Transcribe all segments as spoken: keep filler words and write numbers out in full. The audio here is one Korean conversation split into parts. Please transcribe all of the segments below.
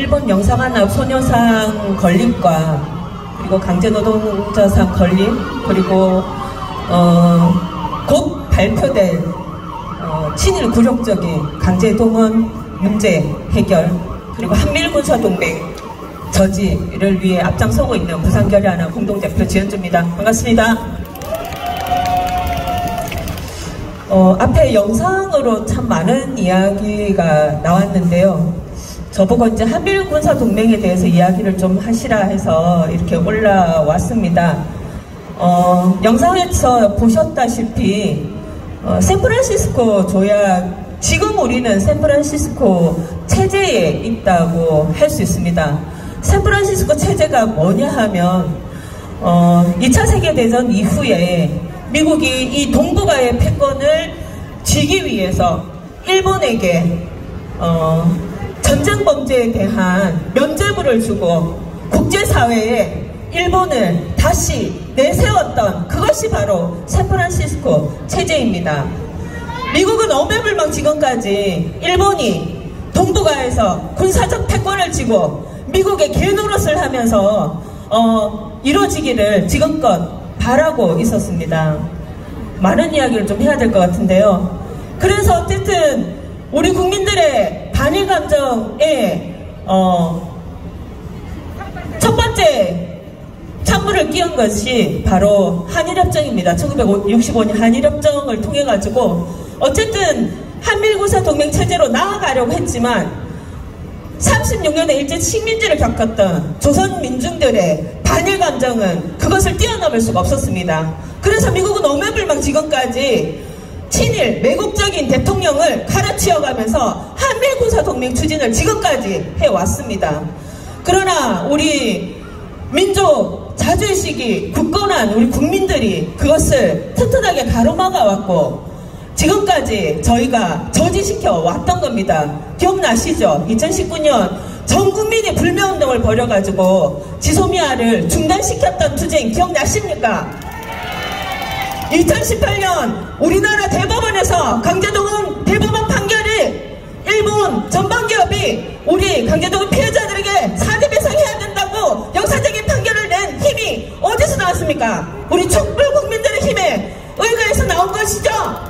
일본 영상한납 소녀상 건립과 그리고 강제노동자상 건립 그리고 어, 곧 발표될 어, 친일 굴욕적인 강제동원 문제 해결 그리고 한미일군사동맹 저지를 위해 앞장서고 있는 부산결의하나 공동대표 지현주입니다. 반갑습니다. 어, 앞에 영상으로 참 많은 이야기가 나왔는데요. 저보고 이제 한미일군사동맹에 대해서 이야기를 좀 하시라 해서 이렇게 올라왔습니다. 어, 영상에서 보셨다시피 어, 샌프란시스코 조약, 지금 우리는 샌프란시스코 체제에 있다고 할 수 있습니다. 샌프란시스코 체제가 뭐냐 하면 어, 이 차 세계대전 이후에 미국이 이 동북아의 패권을 쥐기 위해서 일본에게 어, 전쟁 범죄에 대한 면죄부를 주고 국제사회에 일본을 다시 내세웠던 그것이 바로 샌프란시스코 체제입니다. 미국은 어매불망 지금까지 일본이 동북아에서 군사적 패권을 쥐고 미국의 개노릇을 하면서 어, 이루어지기를 지금껏 바라고 있었습니다. 많은 이야기를 좀 해야 될 것 같은데요. 그래서 어쨌든 우리 국민들의 반일 감정에 어, 첫 번째 찬물을 끼운 것이 바로 한일협정입니다. 천구백육십오 년 한일협정을 통해 가지고 어쨌든 한미일군사동맹 체제로 나아가려고 했지만 삼십육 년의 일제 식민지를 겪었던 조선 민중들의 반일 감정은 그것을 뛰어넘을 수가 없었습니다. 그래서 미국은 오매불망 지금까지 친일 매국적인 대통령을 갈아치워가면서 한미일군사동맹 추진을 지금까지 해왔습니다. 그러나 우리 민족 자주의식이 굳건한 우리 국민들이 그것을 튼튼하게 가로막아왔고 지금까지 저희가 저지시켜 왔던 겁니다. 기억나시죠? 이천십구 년 전 국민이 불매운동을 벌여가지고 지소미아를 중단시켰던 투쟁 기억나십니까? 이천십팔 년 우리나라 대법원에서 강제동원 대법원 판결이 일본 전방기업이 우리 강제동원 피해자들에게 사대배상해야 된다고 역사적인 판결을 낸 힘이 어디서 나왔습니까? 우리 촛불 국민들의 힘에 의거해서 나온 것이죠.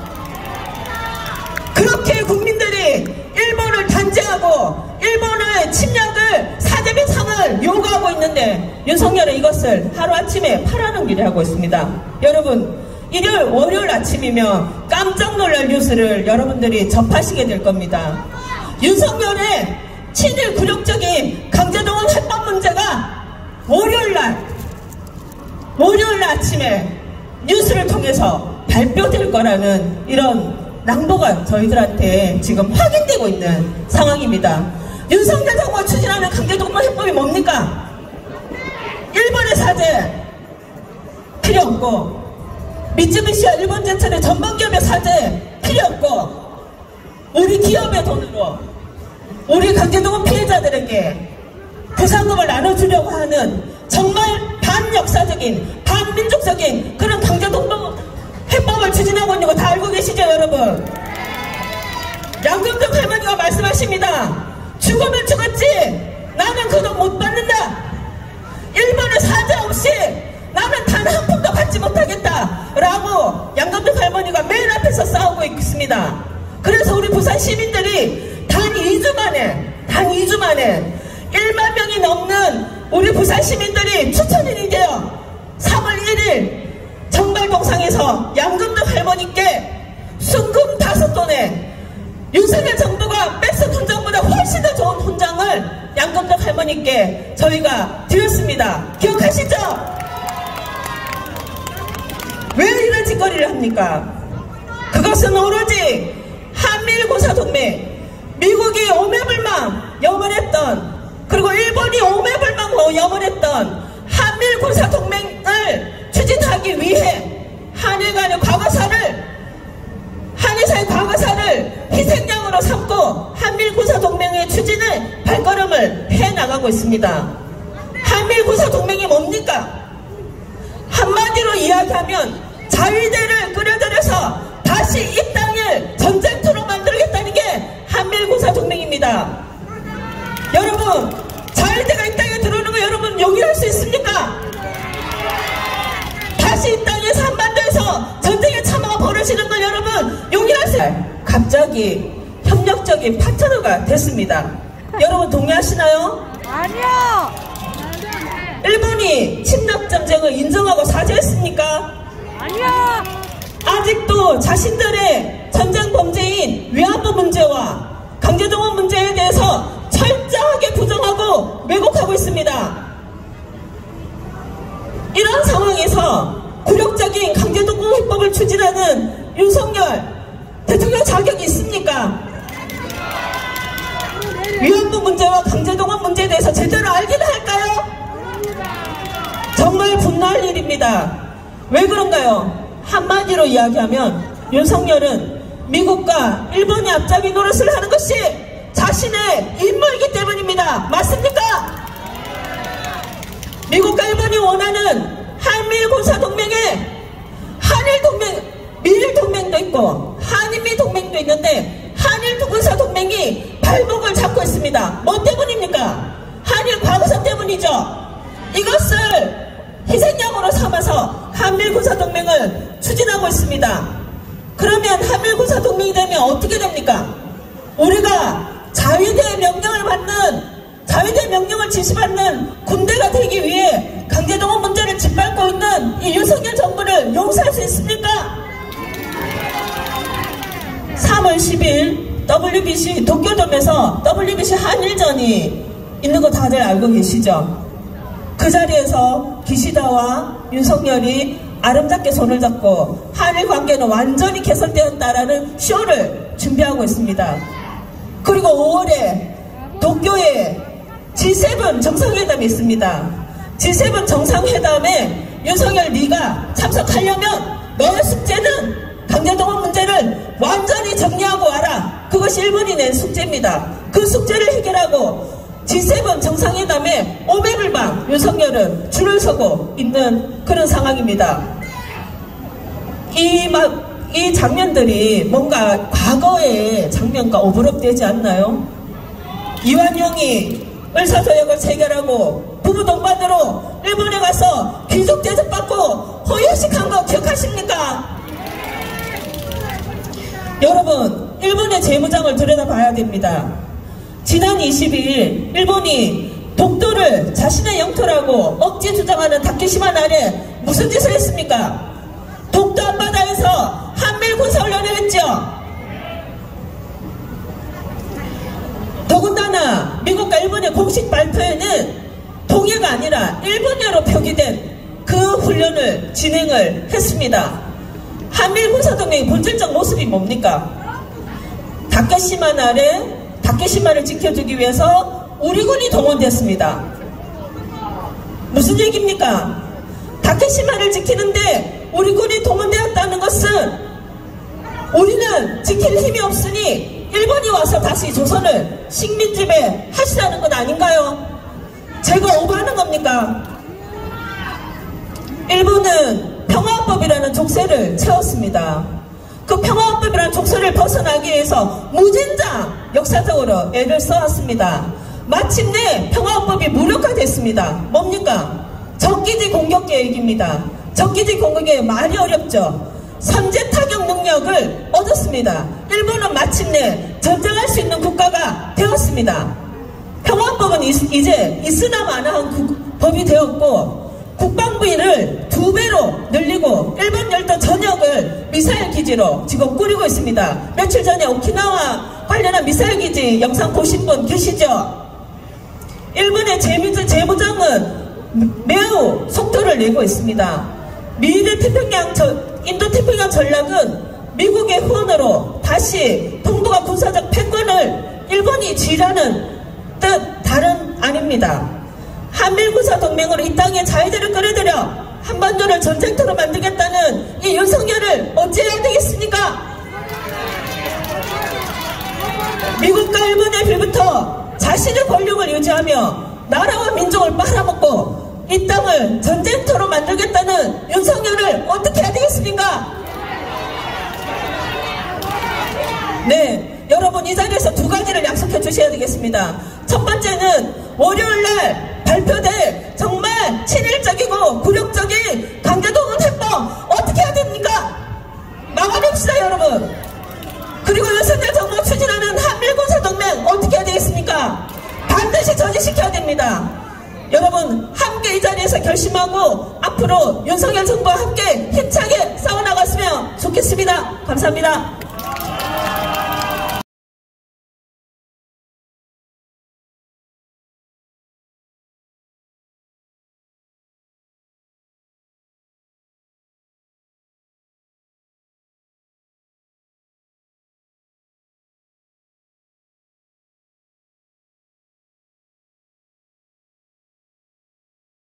그렇게 국민들이 일본을 단죄하고 일본의 침략을 사대배상을 요구하고 있는데 윤석열은 이것을 하루아침에 팔아넘기려 하고 있습니다. 여러분 일요일 월요일 아침이면 깜짝 놀랄 뉴스를 여러분들이 접하시게 될 겁니다. 윤석열의 친일 굴욕적인 강제동원 해법 문제가 월요일날 월요일 아침에 뉴스를 통해서 발표될 거라는 이런 낭보가 저희들한테 지금 확인되고 있는 상황입니다. 윤석열 정부가 추진하는 강제동원 해법이 뭡니까? 일본의 사죄 필요 없고 미쯔비시와 일본제철의 전범기업의 사죄 필요 없고 우리 기업의 돈으로 우리 강제동원 피해자들에게 보상금을 나눠주려고 하는 정말 반역사적인 반민족적인 그런 강제동원 해법을 추진하고 있는 거 다 알고 계시죠 여러분? 양금정 할머니가 말씀하십니다. 죽으면 죽었지 나는 그 돈 못 받는다. 일본의 사죄 없이 나는 단 한 푼도 받지 못하겠다 라고 양금정 할머니가 맨 앞에서 싸우고 있습니다. 그래서 우리 부산 시민들이 단 이 주 만에 단 이 주 만에 일만 명이 넘는 우리 부산 시민들이 추천인이 되어 삼월 일일 정발동상에서 양금정 할머니께 순금 다섯 돈에 윤석열 정부가 뺏은 훈장보다 훨씬 더 좋은 훈장을 양금정 할머니께 저희가 드렸습니다. 기억하시죠? 왜 이런 짓거리를 합니까? 그것은 오로지 한미일군사동맹 미국이 오매불망 염원했던 그리고 일본이 오매불망 염원했던 한미일군사동맹을 추진하기 위해 한일 간의 과거사를 한일사의 과거사를 희생양으로 삼고 한미일군사동맹의 추진을 발걸음을 해나가고 있습니다. 한미일군사동맹이 뭡니까? 한마디로 이야기하면 자위대를 끌어들여서 다시 이 땅을 전쟁터로 만들겠다는 게 한미일군사동맹입니다. 여러분 자위대가 이 땅에 들어오는 거 여러분 용인할 수 있습니까? 다시 이 땅에서 한반도에서 전쟁의 참화가 벌어지는 걸 여러분 용인할 수 있습니까? 갑자기 협력적인 파트너가 됐습니다. 여러분 동의하시나요? 아니요. 일본이 침략전쟁을 인정하고 사죄했습니까? 아니요. 아직도 자신들의 전쟁 범죄인 위안부 문제와 강제동원 문제에 대해서 철저하게 부정하고 왜곡하고 있습니다. 이런 상황에서 굴욕적인 강제동원 해법을 추진하는 윤석열 대통령 자격이 있습니까? 위안부 문제와 강제동원 문제에 대해서 제대로 알기는 할까요? 정말 분노할 일입니다. 왜 그런가요? 한마디로 이야기하면 윤석열은 미국과 일본이 앞잡이 노릇을 하는 것이 자신의 임무이기 때문입니다. 맞습니까? 미국과 일본이 원하는 한미일 군사동맹에 한일 동맹, 미일 동맹도 있고 한인미 동맹도 있는데 한일 군사동맹이 발목을 잡고 있습니다. 뭐 때문입니까? 한일 과거사 때문이죠. 이것을 희생양으로 삼아서 한미일 군사동맹을 추진하고 있습니다. 그러면 한미일 군사동맹이 되면 어떻게 됩니까? 우리가 자위대의 명령을 받는, 자위대 명령을 지시받는 군대가 되기 위해 강제동원 문제를 짓밟고 있는 이 윤석열 정부를 용서할 수 있습니까? 삼월 십일 더블유비씨 도쿄돔에서 더블유비씨 한일전이 있는 거 다들 알고 계시죠? 그 자리에서 기시다와 윤석열이 아름답게 손을 잡고 한일 관계는 완전히 개선되었다라는 쇼를 준비하고 있습니다. 그리고 오월에 도쿄에 지 세븐 정상회담이 있습니다. 지 세븐 정상회담에 윤석열 네가 참석하려면 너의 숙제는 강제동원 문제를 완전히 정리하고 와라. 그것이 일본이 낸 숙제입니다. 그 숙제를 해결하고 지 세븐 정상회담에 오매불망 윤석열은 줄을 서고 있는 그런 상황입니다. 이, 막, 이 장면들이 뭔가 과거의 장면과 오버랩되지 않나요? 이완용이 을사조약을 체결하고 부부 동반으로 일본에 가서 귀족 대접받고 호의호식한 거 기억하십니까? 여러분, 일본의 재무장을 들여다봐야 됩니다. 지난 이십이일 일본이 독도를 자신의 영토라고 억지 주장하는 다케시마 날에 무슨 짓을 했습니까? 독도 앞바다에서 한미일 군사훈련을 했죠. 더군다나 미국과 일본의 공식 발표에는 동해가 아니라 일본해로 표기된 그 훈련을 진행을 했습니다. 한미일 군사동맹의 본질적 모습이 뭡니까? 다케시마 날에 다케시마를 지켜주기 위해서 우리 군이 동원됐습니다. 무슨 얘기입니까? 다케시마를 지키는데 우리 군이 동원되었다는 것은 우리는 지킬 힘이 없으니 일본이 와서 다시 조선을 식민지배 하시라는 건 아닌가요? 제가 오버하는 겁니까? 일본은 평화헌법이라는 족쇄를 채웠습니다. 그 평화헌법이라는 족쇄를 벗어나기 위해서 무진장 역사적으로 애를 써왔습니다. 마침내 평화헌법이 무력화됐습니다. 뭡니까? 적기지 공격 계획입니다. 적기지 공격이 말이 어렵죠. 선제 타격 능력을 얻었습니다. 일본은 마침내 전쟁할 수 있는 국가가 되었습니다. 평화헌법은 이제 있으나 마나한 법이 되었고 국방부를 두 배로 늘리고 일본 열도 전역을 미사일 기지로 지금 꾸리고 있습니다. 며칠 전에 오키나와 관련한 미사일 기지 영상 보신 분 계시죠? 일본의 재무, 재무장은 매우 속도를 내고 있습니다. 미래 태평양, 저, 인도 태평양 전략은 미국의 후원으로 다시 동북아 군사적 패권을 일본이 쥐라는 뜻 다른 아닙니다. 한미일 군사 동맹으로 이 땅에 자위대를 끌어들여 한반도를 전쟁터로 만들겠다는 이 윤석열을 어찌해야 되겠습니까? 미국과 일본의 빌부터 자신의 권력을 유지하며 나라와 민족을 빨아먹고 이 땅을 전쟁터로 만들겠다는 윤석열을 어떻게 해야 되겠습니까? 네, 여러분 이 자리에서 두 가지를 약속해 주셔야 되겠습니다. 첫 번째는 월요일날 발표될 정말 친일적이고 굴욕적인 강제동원 해법 어떻게 해야 됩니까? 막아냅시다 여러분. 그리고 윤석열 정부가 추진하는 한미군사동맹 어떻게 해야 되겠습니까? 반드시 저지시켜야 됩니다. 여러분 함께 이 자리에서 결심하고 앞으로 윤석열 정부와 함께 힘차게 싸워나갔으면 좋겠습니다. 감사합니다.